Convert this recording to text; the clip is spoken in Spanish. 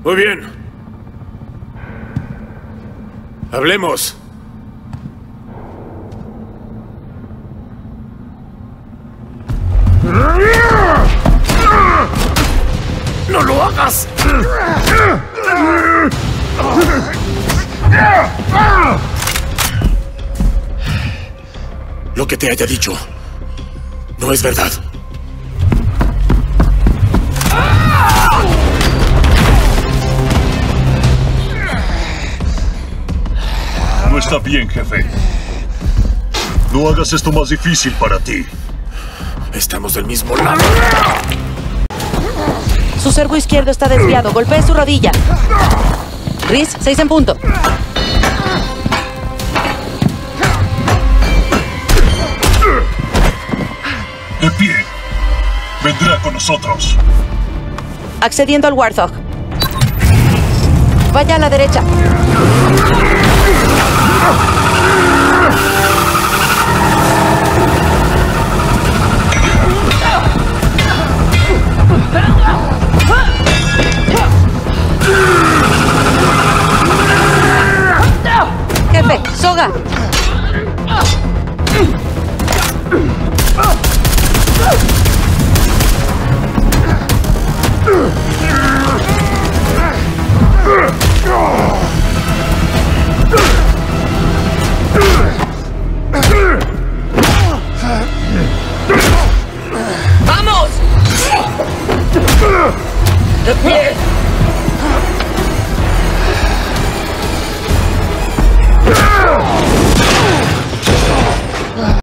Muy bien. Hablemos. ¡No lo hagas! Lo que te haya dicho no es verdad. No está bien, jefe. No hagas esto más difícil para ti. Estamos del mismo lado. Su servo izquierdo está desviado. Golpee su rodilla. Rhys, 6 en punto. De pie. Vendrá con nosotros. Accediendo al Warthog. Vaya a la derecha. Jefe, soga. ¡Vamos! ¡De pie!